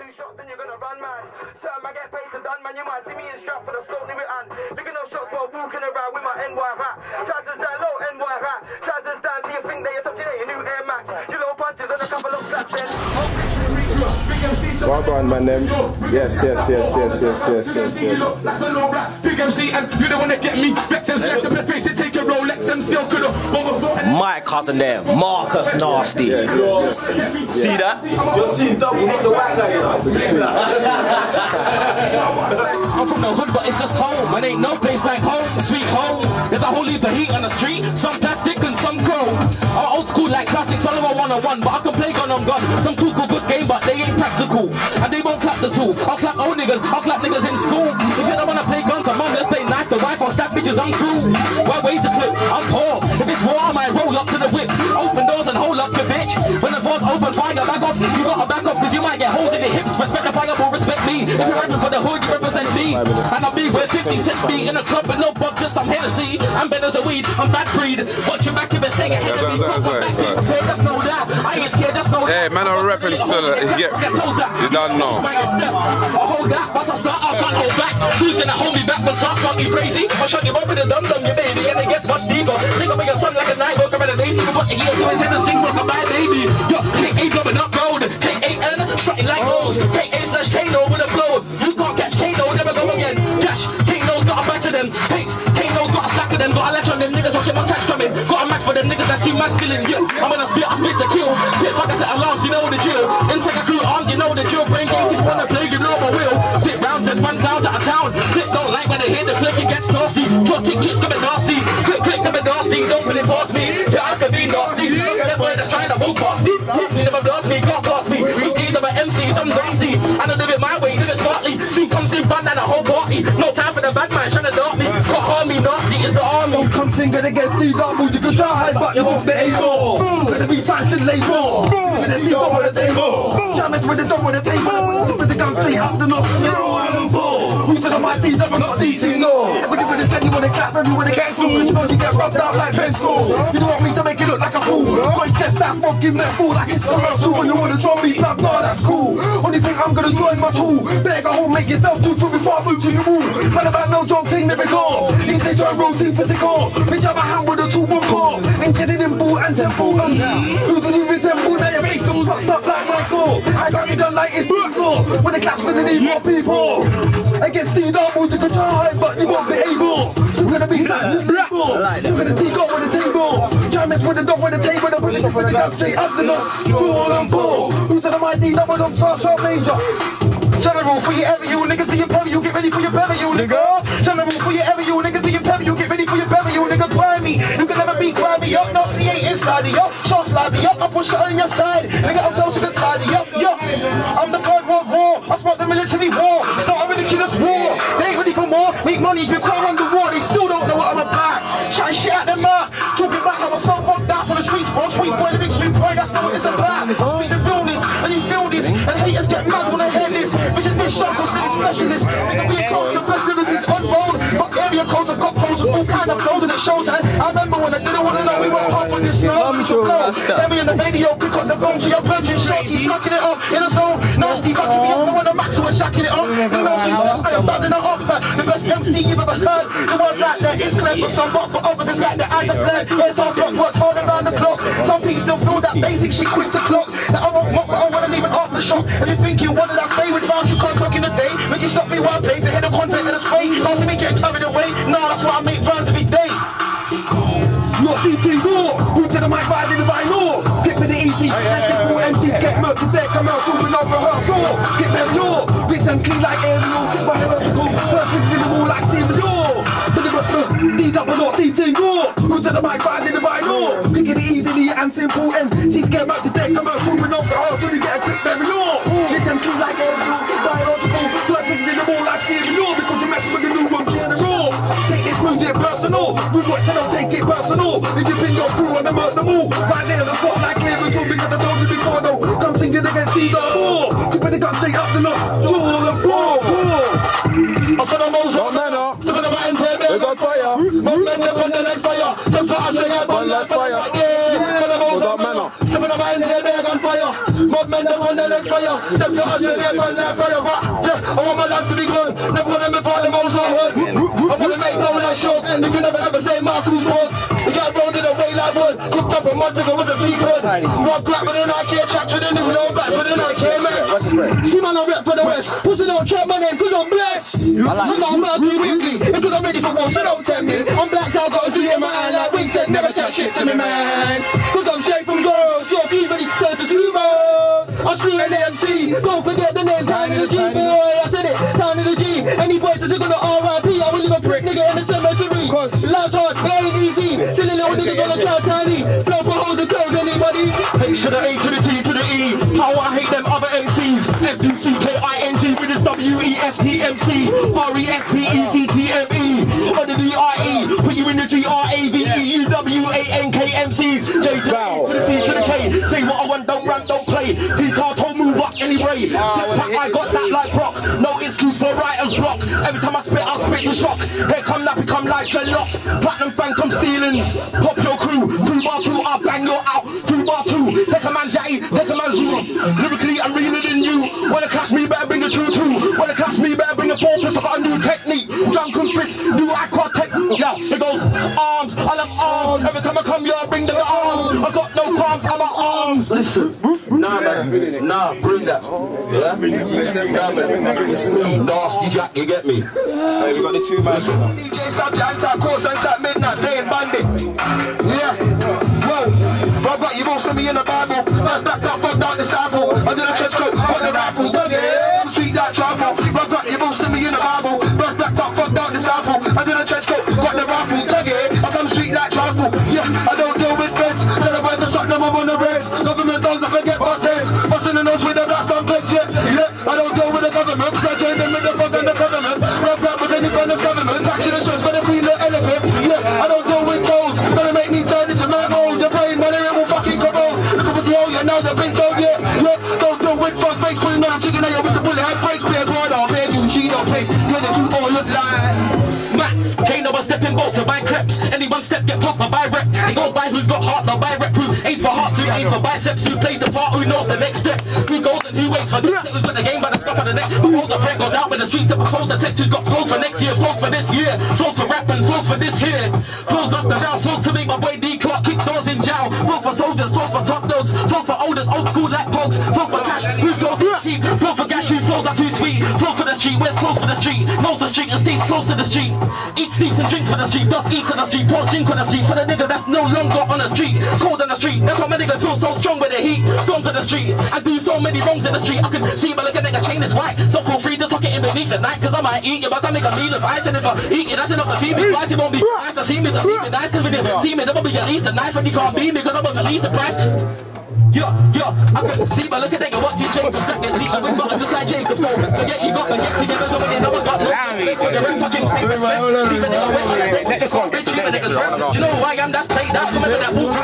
2 shots, then you're gonna run, man. Certain man get paid to done, man. You might see me in Stratford or Stone Limit and licking those shots while walking around with my NY hat. Trousers down low, NY hat. Trousers down so you think that you're touching it, your new Air Max. You little punches and a couple of slaps then. Well done, man, them. Yes. Big MC and you the one that get me. Vex them, select the face and take your Rolex MC. My cousin there, Marcus Nasty. See that? You're seeing double, not the white guy, you know. I'm from the hood, but it's just home. And ain't no place like home, sweet home. There's a whole heap of heat on the street, some plastic and some chrome. I'm old school like classics, all of a one-on-one, but I can play gun on gun. Some too good game, but they ain't practical. And they won't clap the tool. I'll clap old niggas, I'll clap niggas in school. If you don't wanna play guns, to mum, let's play knife to wife or stab bitches, I'm cruel. Why waste the clip? I'm poor. If it's war, I might roll up to the whip. Open doors and hold up your bitch. When the doors open, fire back off. You gotta back off, cause you might get holes in the hips. Respect the fire, will respect me. If you're rapping for the hood, you represent me. And I'll be where 50 Cent be in a club with no bug, just some Hennessy. I'm better as a weed, I'm bad breed. Watch your back if it's staying ahead of me. Just know that. I ain't scared, just know that. Hey, man, I'm rapping still. You don't know. I'll hold that, once I start, I can't hold back. Who's gonna hold me back when I start me crazy? I'll shut you up with a dum-dum, you baby, and it gets much deeper. Take away your son like a night, walk around the day, stick a butt in to his head and sing like a bad baby. Yo, K8 blowing up road, K8N, strutting like O's, K8/Kano with a flow. You can't catch Kano, never go again. Cash, Kano's got a batch of them. Takes, Kano's got a stack of them. Got a latch on them niggas, watching my cash coming. Got a match for them niggas that's too masculine. Yeah, I'm gonna spit, I spit to kill. Spit like I set alarms, you know the drill. Intake a crew on, you know the drill. Brain game keeps wanna play, you know my will. Spit rounds and run down out of town. Clips don't like when they hear the click, it gets nasty. Your Titch coming nasty. Click, coming nasty. Don't put it past me. Yeah, I can be nasty. Never in the trying to move past me. Never blast me, can't blast me. These are my MCs, I'm nasty. And I do it my way, do it smartly. Soon comes in band and a whole party. No time for the bad man trying to dart me. Got army, nasty is the army. Don't come singing against these double. You can try, but you won't be able. Gonna be sanctioned label. With the team on the table. Jamming with the dog on the table. With the gun straight up the nose. You know what I'm for. Who's to my D double, not DC, no. Everybody with the 10, you wanna clap, everyone cancel. You know you get rubbed out like pencil. You don't want me to make it look like a fool. But you get that fucking that fool like it's commercial. When you wanna try me, blah blah, that's cool. Only thing I'm gonna join my tool. Better go home, make yourself do too before I move to your room. Man about no joke, thing never gone. These days try routine physical. Bitch, have a hand with a 2-1 car. And get it in ball and temple. Who did you with temple? Now your face goes up like Michael. I got it done like it's people. When the clash gonna need more people. Against these doubles you can try, but you won't be able. So we're gonna be sanctioned label. You're gonna see God with the table. Jamming with the dog with the table. And put the gun straight up the nose. Draw on ball. Who's to the mighty double on star major? General for your ever, you niggas see your pebble, you get ready for your belly, you nigga. General for your ever, you niggas see your pebble, you get ready for your belly, you nigga. Grimy, you can never be grimy, up, no C8 inside, yup, short slide, yup, I push it on your side, nigga, I'm so shit tidy, yup, I'm the third world war, I spot the military war, start a ridiculous war, they ain't ready for more, make money, if you can't run the war, they still don't know what I'm about, try shit at them out, talking back, I was so fucked out for the streets, bro, sweet boy, the big sweet boy, that's not what it's about, speak the realness, and you feel this, and haters get mad when I hear this, vision this shot, cause niggas specialist, nigga we across the festivals is unrolled, fuck area codes and got codes and all kind of flows, and it shows that, I remember when I didn't want to know, we went hard for this, you know, let me in the video, pick up the phone to your virgin shot, he's sucking it up, in a zone, nasty fucking me up, I want a max who is jacking it up, you know he's buzzing it up, the best MC you've ever heard, the words out there is clear for some, but for others it's like the eyes are blurred, here's our clock, works hard around the clock, some people still feel that basic shit quick to clock, that I won't mock, but I wanna leave it after the shock, and you're thinking, what did I say with rounds you can't clock in the day, when you stop me while I play, to hit the content and the spray, don't see me getting carried away, nah, that's why I make runs every day. You're DT Raw, who to the mic riding the vinyl, get me the easy, and simple MCs get murked to death, come out with no rehearsal, get them raw, rich and clean like aerial, biological, perfect in the wall like cereal, but they got the D-double or DT Raw, who to the mic riding the vinyl, get it easily and simple MCs get murked to death, come out with no rehearsal, you get a quick burial, rich and clean like aerial, biological, perfect in the wall like cereal, because you match with the new one general, take this music personal, we want to know, take it personal. If you pin your crew and murder move, right there on the spot like clear and true, because I told you before though, come sing it against these more. To put the gun straight up the nose, draw and pour. Up for the most of men up, some of the buttons here, they got fire. Mob men live on the next fire, sometimes I sing out on like fire. Yeah, for the most of men up, some of the buttons here, they got fire. Mob men never want the next fire. Step to us, you get man like fire. Yeah, I want my life to be good. Never want to be part of the most hard. I want to make no like short. And you can never ever say Marcus Ward. We got rolled in a way like wood. Cooked up a month ago with a sweet hood. Rock black with an IK, track with a new low back with an IK, man. See man, I rep for the West. Pussy don't trap my name, cause I'm blessed. I'm not Mercury Weekly, because I'm ready for war, so don't tempt me. I'm black, so I got a see in my eye like Wing said, never chat shit to me, man. Cause I'm straight from girls, you're free ready to turn to sumo. I'm screwing the MC, don't forget the name, Town of the G, boy, I said it, Town of the G. Any boys that's gonna RIP, I will leave a prick nigga in the cemetery. Life's hard, it ain't easy, silly little nigga gonna try tiny. Flow for hoes and clothes, anybody? H to the A to the T to the E, how I hate them other MCs. F-U-C-K-I-N-G with this W-E-S-T-M-C, R-E-S-P-E-C-T-M-E, or the V-I-E, put you in the G-R-A-V-E-U-W-A-N-K-M-C's, J to the E to the C to the K, say what I want, don't rap, don't play, T-Tarto move up anyway, six-pack I got that like Brock, no excuse for writer's block, every time I spit to shock, here come Nappy, come like dreadlocks, platinum phantom stealing, pop your crew, 2x2, I'll bang your out, 2x2, take a man Jatty, take a man Zoom, lyrically I'm realer than you, wanna clash me better bring a 2-2, wanna clash me better bring a 4-5, I got a new technique, drunken fist, new aqua technique, yeah, it goes arms, I love arms, every time I come here I bring them the arms, I got no qualms, I'm my arms, listen, nah man, nah, bring that, yeah, nah man, nasty Jack, you get me, Hey, we got the two man. DJ Sabby, anti-course, anti-midnight, playing bandit, yeah, whoa, Robert, you won't send me in the Bible, first back up, fuck down disciple, I did a trench coat, put the rifle, I'm sweet that travel, Robert, you won't send me in the Bible, first back up, fuck down disciple, I did a trench coat, put the rifle, I come sweet like travel, yeah, I don't deal with friends, tell the boys to suck them, I'm on the reds, government don't forget boss heads, busting the nose with the blast on clicks, yeah, I don't deal with the government, cause I joined them with the fuck and the government, rap with any kind of government, taxing the shows for the free little elephant, yeah, I don't deal with toes, gonna make me turn into my mold, you're playing money, it will fucking come on, look up the yeah, now they've been told, yeah, don't deal with fuck, fake, pulling on a chicken, now you're with the bullet, I break, play a broad, I'll pay you, cheat, I'll pay, yeah, you all look like Matt, Kano a stepping boat to buy crepes, anyone step get popped, I buy rep, it goes by who's got heart, now buy rep proof, ain't for heart to, ain't for biceps, who plays the part, who knows the next step, who goes and who waits for this, who's got the game by the scruff of the neck, who holds a friend, goes out with the street to close the tech, who's got flows for next year, flows for this year, flows for rap and flows for this year, flows off the round, flows to make my boy D Clark kick doors in jail, flow for soldiers, flow for top dogs, flow for olders, old school like pogs, flow for cash, who flows in cheap, flow for gash, who flows are too sweet, flow for the street, wears close for the street, knows the street and stays close to the street, eats, sleeps and drinks for the street, does eat on the street, pours drink on the street, for the nigga that's no longer on the street, cold on the street, that's why my niggas feel so strong with the heat, gone to the street, I do so many wrongs in the street, I can see but look at nigga chain is white, so feel free to tuck it in beneath the night, cause I might eat you, but I make a meal of ice, and if I eat it, that's enough to feed me twice, it won't be nice to see me nice, cause when you see me, there will be at least a knife, and you can't beat me, cause I'm at least the price. Yeah, I can see, but look at nigga, what's your Jacob stack and see, we've got just like Jacob, so forget you got to get together, so when you know what's got to make for your rent, touching safe respect, leave a nigga wet, let this one bitch, leave a nigga's rap, do you know who I am, that's played out, come into that bullshit,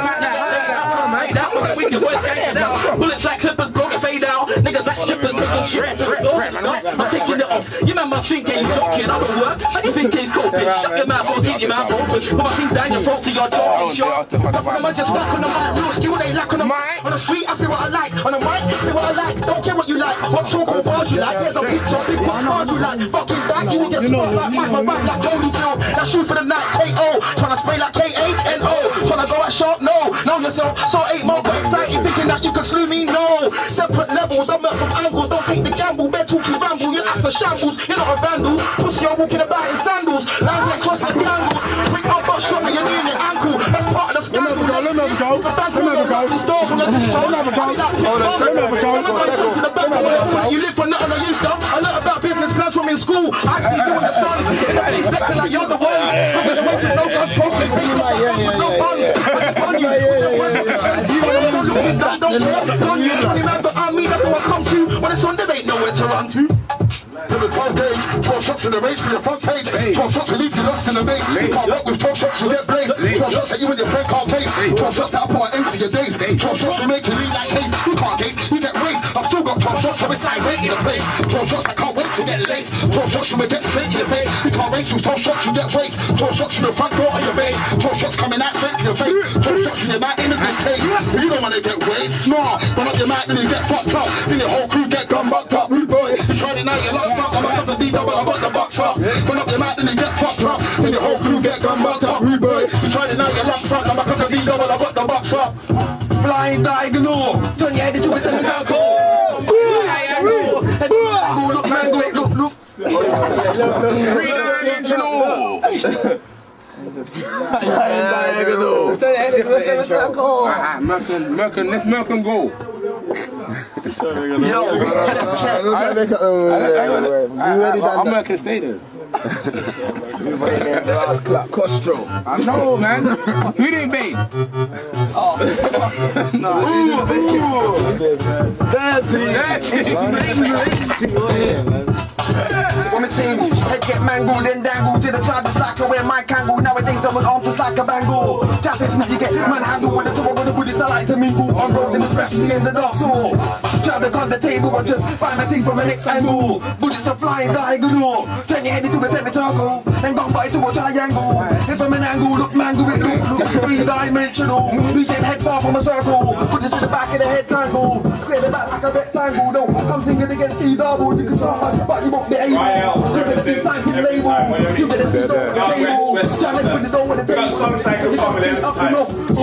made out, so that we can voice skanking out, bullets like clippers, broken fade out, niggas like strippers, taking shit, I'm taking it off, you man must think he's joking, I don't work, how do you think he's coping, shut your mouth, or keep your mouth open, put my things down your throat to your jaw, ain't sure, I'm just back on the mic, real skill, they lack on the mic, on the street, I say what I like, on the mic, say what I like, don't care what you like, what talk or bars you like, here's a picture, big what card you like, fucking back, you will get smart like Mike, my back like Holyfield, that shoot for the night, K.O., tryna spray like K-A-N-O, tryna go at sharp, no yourself, so 8 more, but excited, thinking that you can slew me, no, separate levels, I'm up from angles, don't take the gamble, men talking ramble, you act for shambles, you're not a vandal, pussy, you're walking about in sandals, lines like cross the triangle, quick up, butt shot, and you're doing your ankle, that's part of the scandal, let me go, you live for nothing, I used to, I learned about business plans from in school, I see you in the sons, expecting like you're the ones, no guns, posted, no funds, but I mean that's how I come to. When it's on, there ain't nowhere to run to. To the 12 gauge, 12 shots in the range for your front page. 12 shots will leave you lost in the maze. You can't walk with 12 shots, you get blazed. 12 shots that you and your friend can't face. 12 shots that I put an end to your days. 12 shots will make you lean like haze. You can't gaze, you get raised. I've still got 12 shots, so it's like waiting in the place. 12 shots, I can't wait to get laced. 12 shots, you will get straight in your face. You can't race with 12 shots, you get raised. 12 shots from the front door of your base. 12 shots coming out straight to your face. 12 shots in your mouth, in the face. taste. If you don't wanna get waste, smart. Run up your mouth and you get fucked up. Then your whole crew get gun bucked up. Rude boy, you tried it now, you lost up. I'm a couple of D-double, I got the box up. Run up your mouth and you get fucked up. Then your whole crew get gun bucked up. Rude boy, you tried it now, you lost up. I'm a couple of D-double, I got the box up. Flying diagonal, turn your head into a semicircle. Look, man, look. Three-dimensional. Diagonal. Turn your head into a semicircle. Let's milk and go. Yo, I'm American Stadium. last clap, Costro. I know, man. Who didn't bait? Oh, When the team head get mangled and dangled to the charges like I wear my kangle. Nowadays I'm an arm just like a bangle. Japanese me, you get manhandled with the top of the bullets I like to mingle. I'm rolling especially in the dark soul. Trying to come the table and just find my team from the next angle. Bullets are flying diagonal. Turn your head into a semicircle and gone by to a triangle. If I'm an angle, look mangle, it look three-dimensional. We shape head far from a circle. Put this in the back of the head tangle. Square the back like a rectangle. No, come singing against E-double. You can try hard, but you won't be able. You get a see thanking label. You get a see door with the table. Challenge with the door with the table. Got some sake of family every time.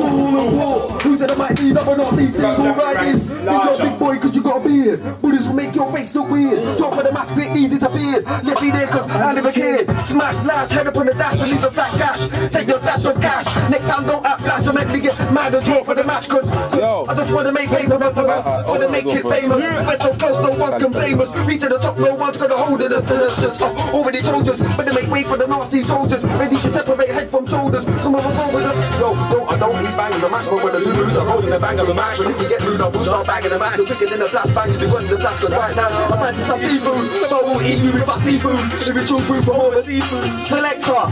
Who's in the mic, E-double, not these single riders. You're a big boy cause you got a beard. Bullets will make your face look weird. Drop for the mask, quick, need disappeared. Left me there cause I never cared. Smash, blast, head up on the dash to leave a flat cash. Take your stash of cash. Next time don't act flash or make me get mad and draw for the match cause I just wanna make paper of the rest. Wanna make it famous. We're so close, no one can blame us. Reach to the top, no one's gonna hold it. Already soldiers, but they make way for the nasty soldiers. Ready to separate head from shoulders. Come on, go with us. Yo, I don't eat banging the match, but when I do lose, I'm holding the bang of the match. But if you get rude, I will start banging the match. You're quicker than a flash bang, you be running the flash. Cause right now, I fancy some seafood, so I won't eat you with my seafood. If it's your food for all the seafood. Selector.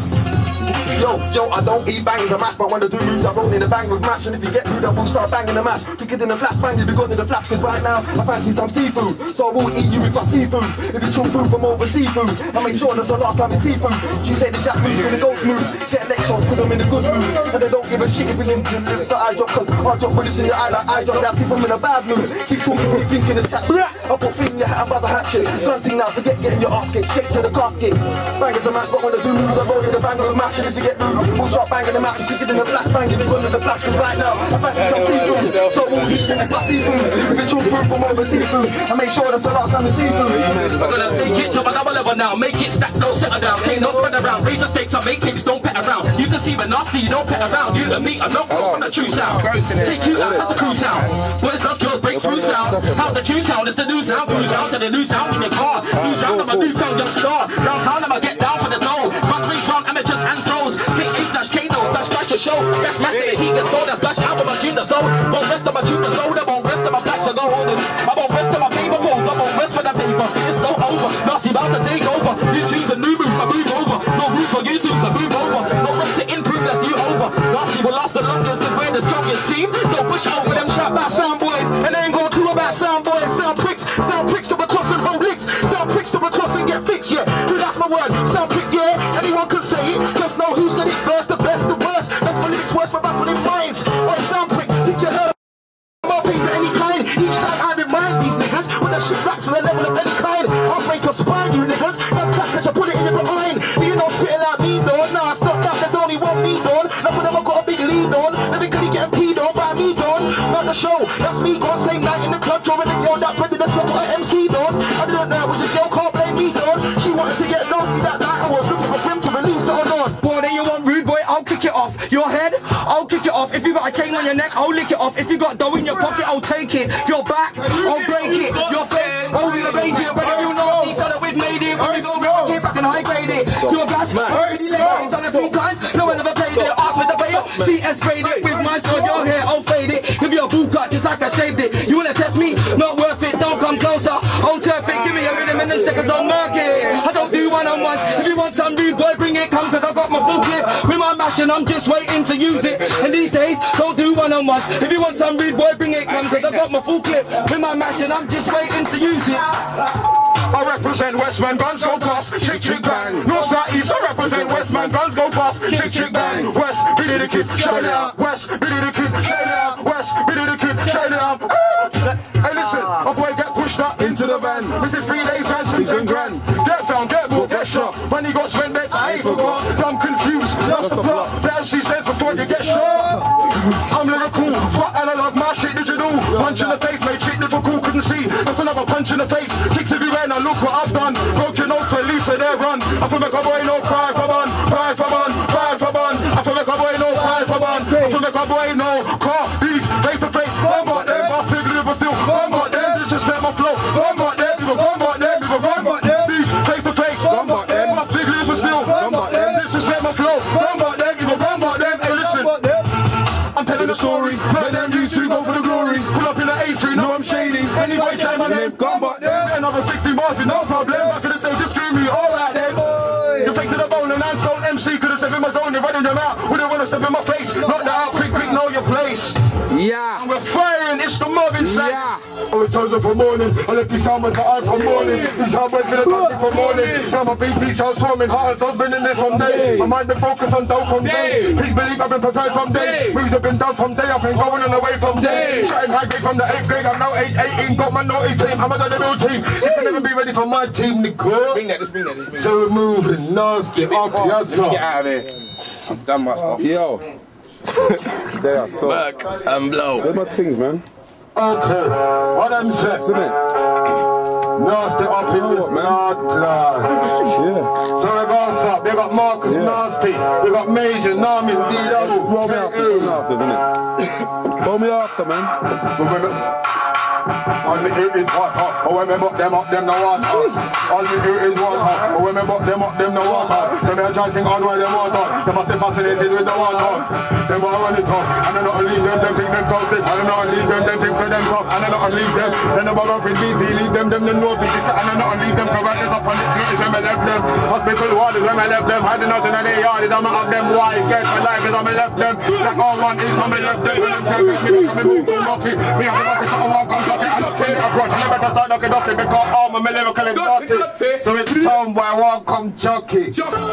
Yo, I don't eat banging the match, but when I do lose, I roll in the bang with match. And if you get rude, I will start banging the match. Quicker than a flash bang, you be gone in the flash. Cause right now, I fancy some seafood, so I won't eat you with my seafood. If it's your food from over seafood, I make sure that's the last time it's seafood. She said the jack moves gonna go smooth. Get next shots cause I'm in a good mood. And they don't give a shit if we live the eye drop. Cause I drop bullets in your eye like I drop. That's if I'm in a bad mood. Keep talking when you thinking of chat. I put feet in your hat, I'm about to hatch it. Grunting now, forget getting your ass kicked. Straight to the casket. Bang at the match, but when I do lose, I roll in the bang of the match. And if you get rude, we'll start banging the match. Quicker than a flash bang, you'll be running the flash. Cause right now, I fancy some seafood, so I won't eat you with my seafood. If it's your food from over seafood, I make sure that's the last time it's seafood. I'm gonna take it to another level now. Make it stack, no settle down. Can't no spread around. Raise the stakes, I make kicks, don't pet around. You can see we're nasty, you don't pet around. You and me are not from the true sound. Take you out, that's the crew sound. Boys love your breakthrough sound. How the true sound is the new sound. Cruise down to the new sound in your car. Lose round, I'm a newfound young star. Downtown, I'ma get down for the dough. Run, reach round, amateurs and throws. Pick A slash Kano, slash crash your show. Slash mash till the heat gets cold. Splash out with my tune the soul. Won't rest of my tune the soul. I won't rest of my packs are gold. I won't rest of my paper folds. I won't rest for the paper. It's so over. Nasty about to take over. You choose a new moves, I move over. No room for you soon to move over. No room to improve, that's you over. Nasty will last the longest cause we're the strongest team. No push over them strap back sound boys. And they ain't gonna clue about sound boys. Sound pricks to across and hold licks. Sound pricks to across and get fixed, yeah. That's my word. Sound prick, yeah. Anyone can say it. Just know who said it first, the best, the worst. Best for lyrics, worst for baffling minds. Or sound prick, think you heard. I'm paying for any kind. You just like I remind these niggas. When that shit raps to the level of any kind. I'll break your spine, you niggas. That's clap, catch a bullet in your behind. You don't spit like me, dog. Nah, stop that. There's only one me, dog. Enough of them I've got a big lead on. Everybody getting peed on by me, dog. Not the show. That's me, gone. Same night in the club, drawing the girl that ready to sell my MC, dog. I didn't know was the girl, can't blame me, dog. She wanted to get nasty that night. I was looking for him to release it or not. Boy, then you want rude boy, I'll kick it off. Your head, I'll kick it off. If you got a chain on your neck, I'll lick it off. If you got dough in your pocket, I'll take it. Your back, I'll break it. Your face, I'll rearrange it. Whether you know each other, we've made it. When we go back, get back and high grade it. Your gash, I've done it 3 times. No one ever played it. Ask me to pay up. CS sprayed it with my sword. Your hair, I'll fade it. Give you a boot cut just like I shaved it. You wanna test me? Not worth it. Don't come closer. I'll turf it. Give me a rhythm in them seconds. I'll murk it. I don't do one-on-ones. If you want some rude boy, bring it. Come, cause I got my full clip with my mash and I'm just waiting to use it. And these days, don't do one-on-ones. If you want some rude boy, bring it. Come, cause I got my full clip with my mash and I'm just waiting to use it. I represent Westman, guns go past, chick chick bang. North, south, east, I represent Westman, guns go past, chick chick bang. West, Billy the Kid, shout it out. West, Billy the Kid, shout it out. West. down. Hey, listen, a boy get pushed up into the van. Missing 3 days, ransom 10 grand. Get found, get bought, get shot. When he got spent bets, I ain't forgot. I'm confused, lost the plot. That she says before you get shot. I'm lyrical, fuck analog, my shit digital. Punch in the face, made shit difficult, couldn't see. That's another punch in the face. Kicks everywhere, now look what I've done. Broke your nose for at least they run. I feel like a boy no 5 for one, 5 for one, 5 for one. I feel like a boy no 5 for one. I feel like a boy no car, beef, face to face. Bomb out them, I still live, but still bomb out them. Disrespect my flow, bomb out them, people bomb out them, people bomb out them. Beef, face to face, bomb out them. I still live, but still bomb out them. Disrespect my flow, bomb out them, people bomb out them. Hey, listen, I'm telling the story. Let them you two go for the glory. Pull up in the A3, know I'm shady. Anyway, try my name, bomb out them. Another 16 bars with no problem. I could've said just screw me, alright then. You fake to the bone and I'm stone MC. Could've said in my zone, you're running them out. Wouldn't wanna step in my face. Knock that out, quick, know your place. Yeah. And we're firing, it's the mob inside. Yeah. I was chosen for morning. I left these sound with the eye for morning. These hard words been a topic for morning. Now my BT sounds swarming. Heart and soul's been in this from day. My mind been focused on dough from day. Please believe I've been prepared from day. Moves have been done from day. I've been going on away from day. Shouting high grade from the 8th grade. I'm now 18. Got my naughty team. I'm a double team. You can never be ready for my team, nigga. Bring that, just bring that, just bring that. So we're moving. Nasty. Up, yes, Get out of here. I've done my stuff. Yo. They are still. Back and blow. Where's my things, man? Okay. What them said, Isn't it? Nasty up in this blood class. Yeah. So we got up. They got Marcus Nasty. We got Major, Nami, D-Double. Roll me after, isn't it? Roll me after, man. All me do is hot, hot. Oh, when me buck them up, them no water. All me do is water. Oh, when me buck them up, them no water. So me a try think all why them water. They must be fascinated with the water. Them all run it off. And I not leave them think them so sick. And I not leave them think for them tough. And I not leave them. Then the ball up with BT, leave them no BT. And I not leave them, correct this up on the street is when me left them. Hospital waters when me left them. Hiding out in the yard is I'm up them. Why scared for life is when me left them. Like all one is when me left them. When them can't get me, come and move to Moppy. Me have a rocket, so I walk on top. I better start knocking because all my lyrical is dirty. So it's somewhere won't come chucky.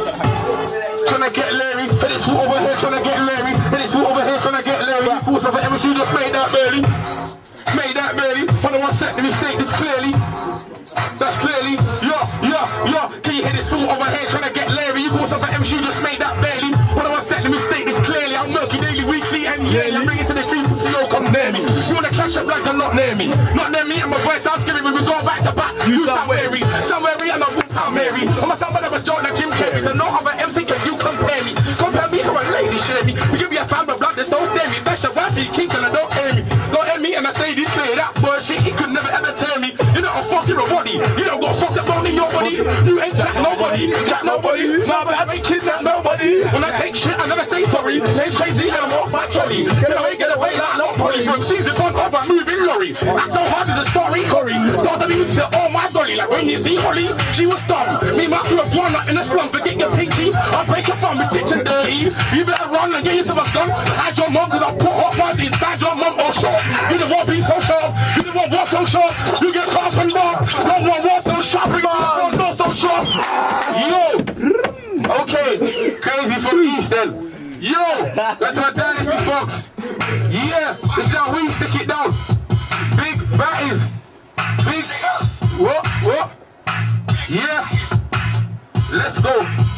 Tryna get Larry, and it's over here tryna get Larry, and it's over here tryna get Larry. You force of it, everything you just made that barely. Made that barely. Hold on 1 second, you state this clearly. That's clearly. Yeah. Can you hear this fool over here tryna get Larry? You force of it, everything you just made that barely. Hold on 1 second, let me state this clearly. I'm murky daily, weekly, and yearly. I'm bringing to the street, so you come near me. You wanna clash up like you're not near me. Not near me, and my voice sounds scary when we go back to back. You sound weary, and I'm Whoop Mary. I'm a sound of a joke like Jim Carrey. To no other MC can you compare me. Compare me to a lady, share me. We give you a fan of blood, just don't stare me. That's your wife, king, and I don't hear me. Don't hear me, and I say this clear. That bullshit, he could never ever tear me. You're not a fucking body. You don't got fucked up bone in your body. You ain't jack nobody. Nah, but I ain't kidnap nobody. When I take shit, I never say sorry. Name's crazy, and I'm off my trolley. Get away like no poly. From season 1 of a moving lorry. Act so hard as a story, Corey. Start to be with the oh my golly. Like when you see Holly, she was dumb. Me, my crew have grown up in the slum. Forget your pinky. I'll break your thumb with Titch and dirty. You better run and get yourself a gun. Hide your mom, cause I'll put hot ones inside your mum or short. You the one being so sharp. You the one walk so sharp. You get cast from dark. No one walk so sharp. No, not so sharp. Yo. Okay. Crazy from East then. Yo. That's my dynasty, folks. Yeah. This is how we stick it down. Big batties. Big. What? Yeah. Let's go.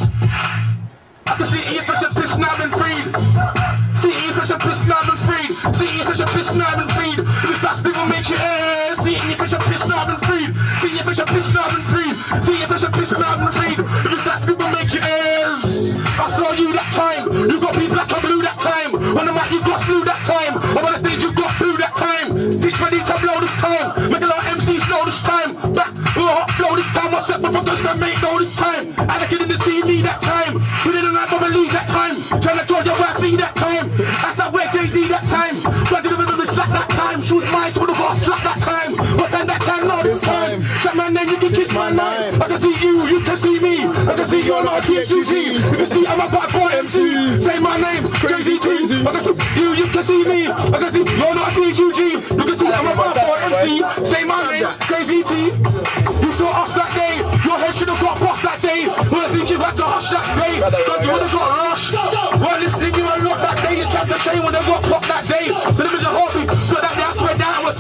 I can see you fish and piss now and freed. See you fish and piss now and freed. See you fish and piss now and freed. This last people make your ass. See you fish and piss now and freed. See you fish and piss now and freed. See you fish and piss now and freed. This last people make your ass. I saw you that time. You got me black and blue that time. On the mic you got blue that time. On the stage you got blue that time. Titch ready to blow this time. Make a lot of MCs know this time. Back, blow this time. I set the fuckers that make know this time. And I didn't see me that time. We didn't like believe that time. Trying to draw your wife that time. That's that where JD that time. Why did we slack that time? She was mine, she would have got slack that time. But then that time, not this time. Check my name, you can kiss my name. I can see you can see me. I can see you're not a THUG. You can see I'm a bad boy MC. Say my name, crazy T. I can see you can see me. I can see you're not a THUG. You can see I'm a bad boy MC. Say my name, crazy T. You saw us that day. Your head should have got boss that day. Well, I think you had to hush that day. Don't you would have got rushed. Well, listening you unlocked that day. You tried to train when they got popped that day. But it was a hobby. So that day I swear down I was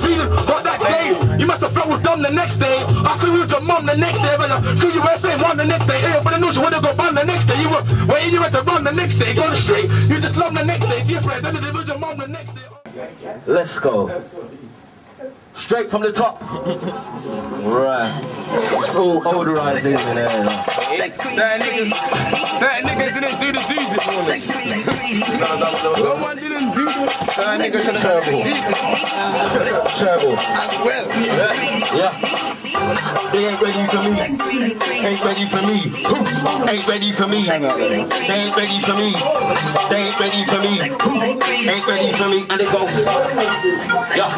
next day. I see you with your mom the next day, but could you wear same one the next day? Everybody knows you wanna go run the next day. You were waiting you went to run the next day, go straight. You just love the next day to your friends, and then with your mom the next day. Let's go. Straight from the top. Right. It's all odorized in there. Certain niggas didn't do the dudes this morning. Someone didn't do the... Certain niggas should have done this evening. Terrible. As well. Yeah. They ain't ready for me. Ain't ready for me. Ain't ready for me. They ain't ready for me. They ain't ready for me. Ain't ready for me. And it goes. Yeah.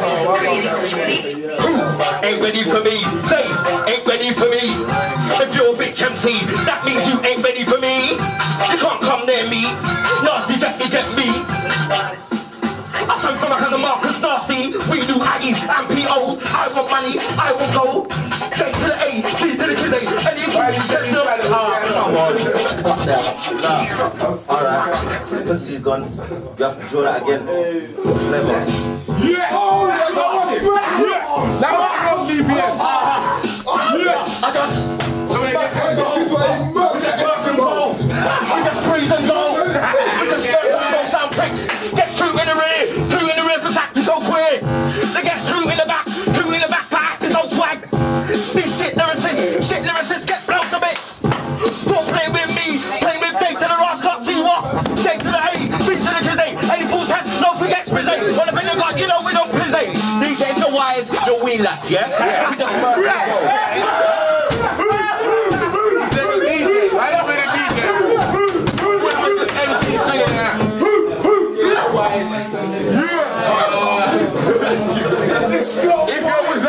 Ain't ready for me. They ain't ready for me. If you're a bitch MC, that means you ain't ready for me. You can't come near me. Nasty Jack, you get me. I sang from a kind of Marcus Nasty. We do Aggies and POs. I want money, I will go. J to the A, C to the Kiz A. And if I get no come on. Fuck that. Nah. Alright. Frequency's gone. You have to draw that again. Never. Yeah! Oh, that's on it! Yeah! That was DPS! Yeah! I just... This is why you murder Eskimo. We just praise and go. We just go sound pricks. Get two in the rear for sack to so queer. They get two in the back for act to so swag. These shit lyricists get blown a bit. Don't play with me, play with J to the Ross, can't see what. J to the A, C to the Kiz A, 84 10, no forget Sprizz A. Wanna be the god, you know we don't Sprizz A. DJ to wise, the wheel lads, yeah? We just murder. If you was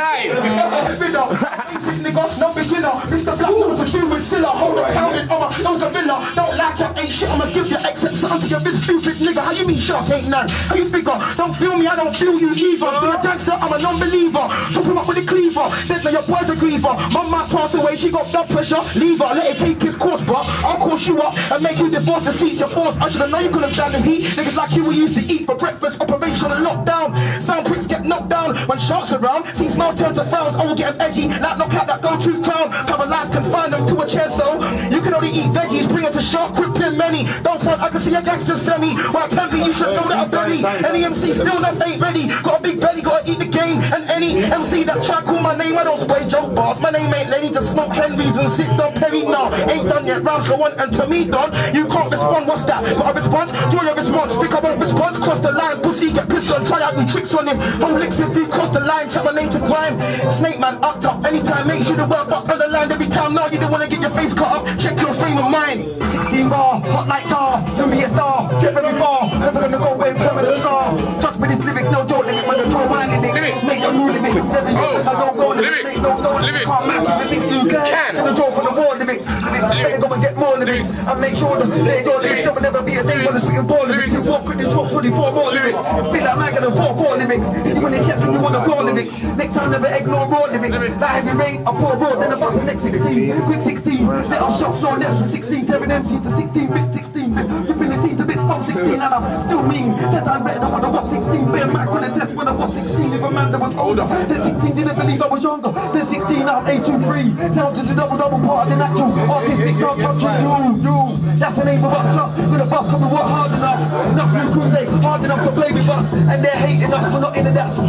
Nigga, no beginner, Mr. Black, no to do with Silla. Hold a pounded on no gorilla. Don't like it, ain't shit, I'ma give you except something to your bit stupid nigga. How you mean shark ain't none? How you figure? Don't feel me, I don't feel you either. See a gangster, I'm a non-believer. Chop him up with a cleaver. Said now your boy's a griever. Mum might pass away, she got blood pressure. Leave her, let it take his course, bruh. I'll course you up and make you divorce the streets your force. I should've known you couldn't stand the heat. Niggas like you we used to eat for breakfast. Operation and lockdown. Sound pricks get knocked down when sharks around. See smiles turn to frowns. I will get them edgy. Like knockout that go-to clown. Cover lies confine them to a chair so you can only eat veggies. Bring it to shark, crippling many. Don't front, I can see a gangster semi. Why tempt me, you should know that I'm belly. Any MC still enough ain't ready. Got a big belly, gotta eat the game. And any MC that try call my name, I don't spray joke bars. My name ain't Lenny, just smoke Henrys and sit down Perry. Nah, ain't done yet, rounds go on and to me done. You can't respond, what's that? Got a response? Draw your response, pick up a response. Cross the line, pussy, get pissed on. Try out new tricks on him. Whole licks if you cross the line, chat my name to Grime. Snake man, up top, anytime, make sure the work up on the line every time. Now you don't wanna get your face cut up, check your frame of mind. 16 bar, hot like tar, soon be a star, get very far, never gonna go away, permanent star. Judge with this lyric, no don't limit, when I draw my limit, make a new limit, never I don't go limit, make no don't limit, can't match it, you think you can, and I draw for the war limits, better go and get more limits, and make sure that they go limits, there will never be a day when I'm spitting ball limits, you walk with the drop 24 more limits, spit like Magan and 4 limits, if you want to check and you want to floor limits, next time never ignore raw limits, like heavy rain, I pour raw, then about the next 16, quick 16, let us shot no less than 16, tearing MC to 16, bit 16, flipping the scene to bits from 16, and I'm still mean, 10 times better than when I was 16, bear Mac on the test when I was 16, if a man that was older, then 16 didn't believe I was younger, then 16 I'm 823, down to the double part, then actual artistic, so I'm touching you, that's the name of us, with a bus coming work hard enough, enough new crusade, hard enough to play with us, and they're hating us for not in the natural,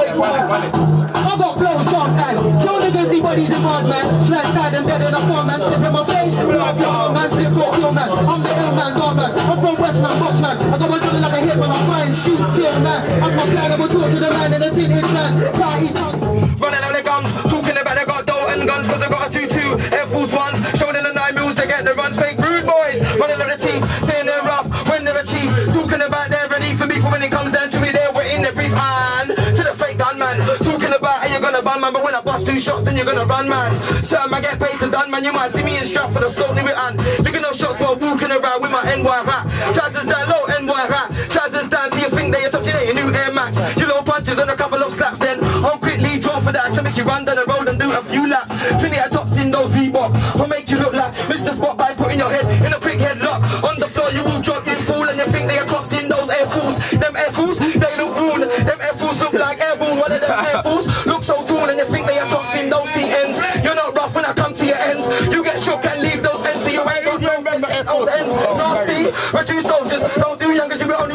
I got flows, jump and kill niggas, anybody's in hard man, slash side and dead in a farm man, step in my face, laugh your arm man, slip for kill man, I'm the ill man, gone man, I'm from West man, box man, I got my gun like a hit when I'm flying, shoot, kill man, I'm from plan, I will talk to the man in a tin-hit man, party's done. Running out the gums, talking about they got dough and guns, cause they got a 2-2, Air Force Ones, showing in the 9 mils, they get the runs, fake rude boys, running out the teeth, saying they're rough, when they're a chief, talking about they're ready for me, for when it comes down to me, they're waiting their brief, and to the fake gunman, talking about how you're gonna bun man, but when I bust 2 shots, then you're gonna run man, certain man get paid to done man, you might see me in Stratford or Stony with and looking no shots while walking around with my NY hat, trousers down low, NY hat, trousers down so you think that you're top today, your new Air Max, you little punches and a couple of slaps, then I'll quickly draw for that to make you run down the road and do a few laps, think that tops in those Reebok, I'll make you look like Mr. Spot by putting your head in a quick headlock, on the floor you will drop, you fool, and you think that you're tops in those Air Force, them Air Force, they look cool, them Air Force look like airborne, one of them Air Force, look so tall and you think that you're tops in those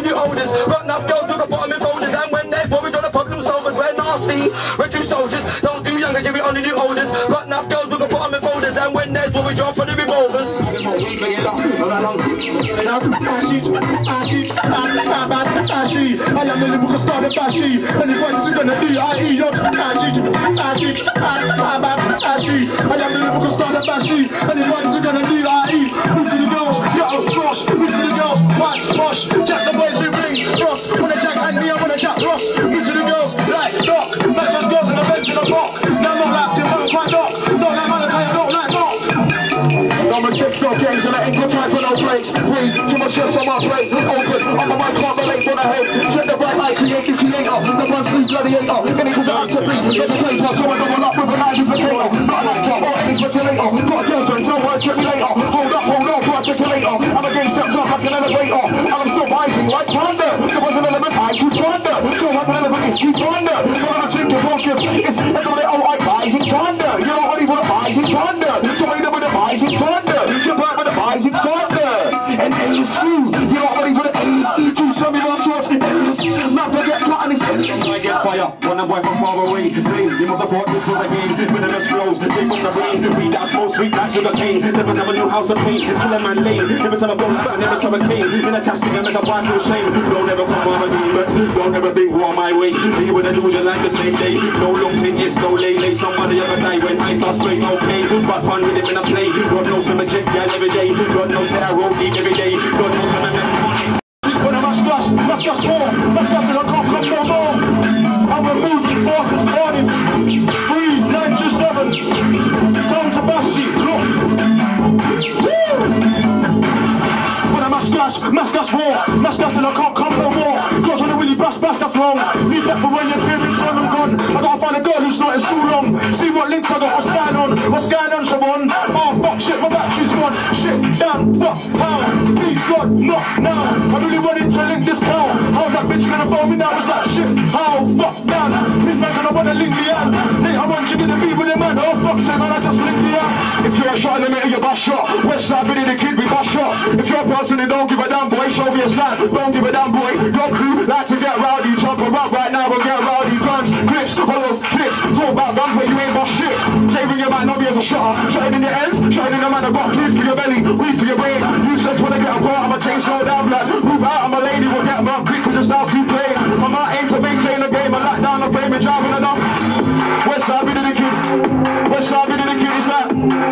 new olders. Got enough girls, we can put them in folders. And when they're worried on the problem solvers, we're nasty. We're two soldiers, don't do younger, Jimmy on the new olders. Got enough girls, we can put them in folders. And when there's worried, draw for the revolvers. Bashy, I am the lyrical star of Bashy, and if what is gonna be, I.e. your Bashy, I am the lyrical star of Bashy, and if what is gonna be, I.e. Move to the girls, yo, Ross, move to the girls, white, Bosh, Jack the boys we bring, Ross, wanna Jack and me, I wanna Jack Ross, move to the girls, like, dog, make those girls in the bench in the park, now I'm not like Tim, I'm quite dark, don't like Malachi, I don't like Mark. No mistakes, no games, and I ain't got time for no flakes. Breathe, too much stress on my plate. Open, on my mind, can't relate what I hate. Check the right eye, create the creator. The one sleep gladiator. Any cause I activate, let the paper. So I double up with a live indicator. Not an actor or any speculator. Got a girlfriend, so I trip me later. Hold up, articulator. I'm a game stepped up like an elevator. And I'm still rising like thunder. There was an element I keep thunder. So like an element is keep thunder. So I'm a chick to bullshit. It's everybody, oh, I rise in thunder. You know what he wanna rise in thunder. So I never the rise in thunder. You're right with the rise in thunder. And endless screw. You know what he wanna endless. Two semi-long shorts, endless. Not to get caught in his endless. I get fire, when I'm from far away. Please, you must support this for the game. With the best flows, they from the brain. We got smoke, sweet, black sugar cane. Never knew house of pain. Still a man lane. Never saw a bone back, never saw a cane. In a casting, I make a bad feel shame. Don't ever come on my game, but don't ever think war my way. See when I lose your life the same day. No long thing, it's no lay. Somebody ever die when I start spraying, okay. But fun with him in a play. God knows I'm a jet guy every day. God knows that I roll deep every day. God knows I'm a mess money. When I'm a splash, that's just more. That's just that I can't come no more. I'm removing forces morning. Freeze, 927. Sound to Bashy, look. When I'm a splash, mash that's war. Mash that's till I can't come no more. Cause when I really bash, that's long. Leave that for when your parents when I'm gone. I gotta find a girl who's not too long. See what links I got, what's going on? What's going on, Siobhan? Oh fuck, shit, my battery's gone. Shit, down, fuck, how? Please God, not now. I really wanted to link this cow. How's that bitch gonna phone me now? Is that shit? How? Fuck, down. This man gonna wanna link me out. Later on, she gonna be with a man. Oh fuck, say man, I just linked me out. If you're a shot in the middle, you bash shot. West side, Billy the kid, we bash shot. If you're a person that don't give a damn, boy, show me a sign. Don't give a damn, boy. Your crew like to get rowdy. Jump around right now, we'll get rowdy. Guns, clips, hollows, tips. Talk about guns, but you ain't boss shit. Shaving your man, not be as a shutter. Shutting in your ends, shutting in the man, about food for your belly, weed for your brain. You says when I get a bar, I'm a chain slow down, like move out, I'm a lady, we'll get about quick with the style to play. I'm not aim to maintain the game, I lock down the frame and driving enough. West side, be the kid. West side, be the kid, it's like.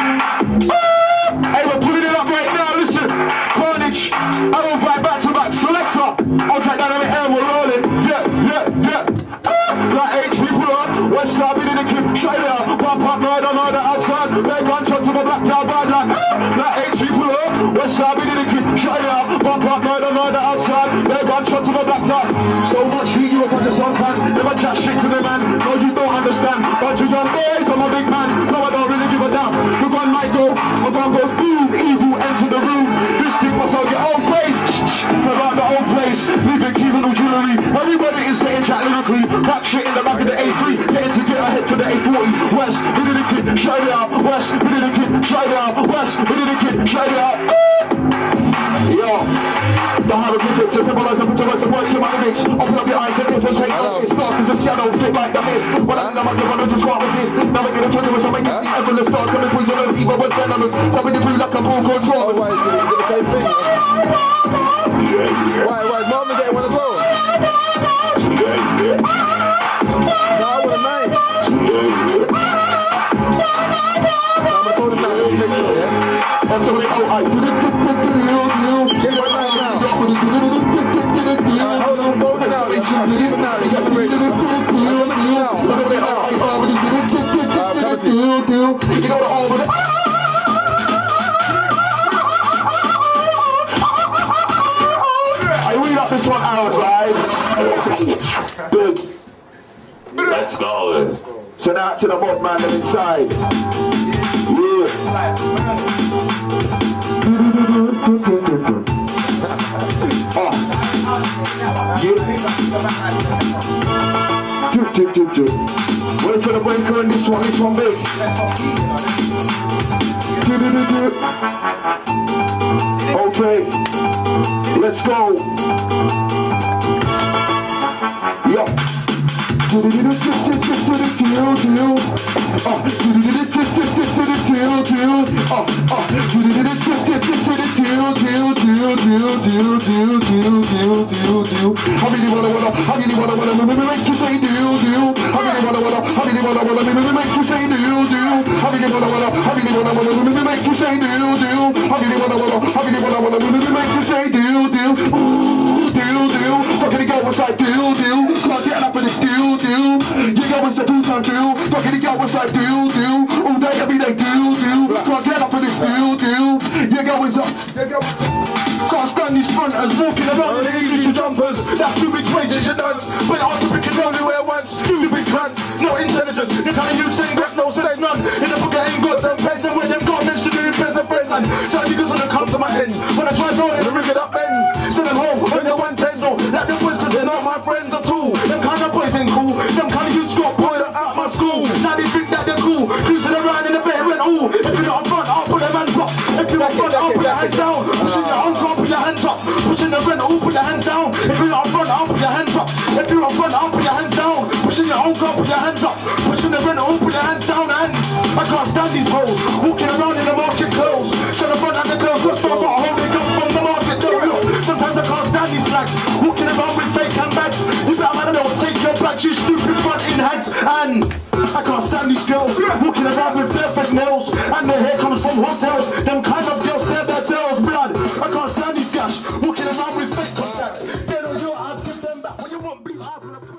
Hey, we're pulling it up right now, listen. Carnage, I will buy back to back selector. I'll take down every air, we're rolling. Yeah. Like H, we pull up. West side, be the kid, shut it out. Pop, right on the outside. Big gunshot to my black down bad like H, we pull up. West side, be the kid, shut it out. Pop, right on the outside. Big gunshot to my black down. So much heat, you up on the suntan. Never chat shit to the man. No, you don't understand. Bunch of young boys, I'm a big man. No, I don't really give a damn. The gun might go, my gun goes boom. Evil enter the room. This thing must all get old face. Around the old place, leaving keys and jewelry. Everybody is getting chat lyrically. Back shit in the back of the A3. Getting to get ahead to the A40. West, we did a kid, shout it out. West, we did a kid, shout it out. West, we did a kid, shout it out. Yo, the hieroglyphics, to symbolize a picture of the voice in my lyrics. Open up your eyes and listen, take notes. It's dark as a shadow, flip like the mist. When I'm in the microphone, I just can't resist. Now I get a turn to us, I make it see effortless. Start coming poisonous, evil with venomous. Tell me the truth like a bull called Travis. Why Mobb is getting one as well? No, I want a name. I'm gonna call him now, let's make sure, yeah? Until they oh, I did it. Give it right now. Hold on, hold it out. Give it now, it's up ready. You know the all with it. I read up this 1 hour side. Good. Let's go. So now to the Mobb man them inside. Wait for the breaker and this one big. Okay. Let's go. Yo. I really wanna make you say do. I really wanna make you say do. I really wanna make you say do. I really wanna make you say do. Fucking go what's like do. Can't get up in this do. You go and say do time do. Fucking go what's like do. All day every day do. Can't get up in this do. You go and say. Can't stand these fronters walking around in English jumpers. That's too big wages you done. But hard to pick it only where once. Stupid cunts, no intelligence. You can't use saying that no say none. In the book I ain't got some pens. And when them got mentioned to do present friends. And so niggas wanna come to my ends. When I try rolling and rig it up ends. Send them home when they're 110 no. Like them boys cause they're not my friends at all. Them kind of boys ain't cool. Them kind of youths got boiled out my school. Now they think that they're cool. Cruising around in the bed and all. If you're not front, I'll put them hands up. If you're not front, I'll put your hands down. Pushing your arms up, put your hands up. Pushing the rent, all put your hands down. If you're not front, I'll put your hands up. If you're not front, I'll put your hands down. Pushing your own car, put your hands up. Pushing the rent, all put your hands down. And I can't stand these hoes walking around in the market clothes. So the front and the girls got stuff at home. They come from the market though. Look, sometimes I can't stand these slags walking around with fake handbags. You better man, I don't take your bags, you stupid front in hands. And I can't stand these girls walking around with perfect nails. And their hair comes from hotels. Them kind of girls serve their tails. Blood, I can't stand these guys walking around with fake contacts. They know your ass, give them back when you want blue eyes.